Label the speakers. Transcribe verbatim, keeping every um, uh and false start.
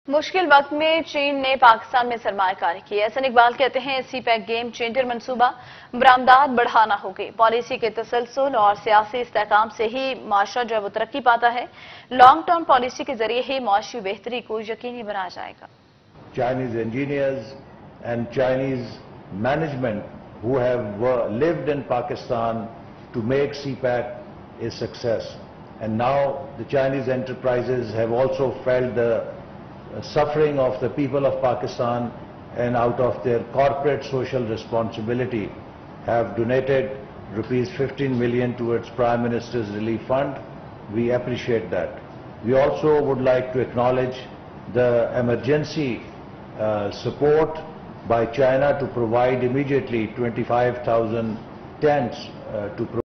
Speaker 1: مشکل وقت میں چین نے پاکستان میں سرمایہ کاری کی۔ احسن اقبال کہتے ہیں سی پیک گیم چینجر منصوبہ برآمدات بڑھانا ہوگی۔ پالیسی کے تسلسل اور سیاسی استحکام سے ہی معاشرہ جو ہے وہ ترقی پاتا ہے۔ لانگ ٹرم پالیسی کے ذریعے ہی معاشی بہتری کو یقینی بنایا جائے گا۔
Speaker 2: Chinese engineers and Chinese management who have lived in Pakistan to make C PEC a success. And now the Chinese enterprises have also felt the suffering of the people of Pakistan, and out of their corporate social responsibility have donated rupees fifteen million towards Prime Minister's Relief Fund. We appreciate that. We also would like to acknowledge the emergency uh, support by China to provide immediately twenty-five thousand tents uh, to provide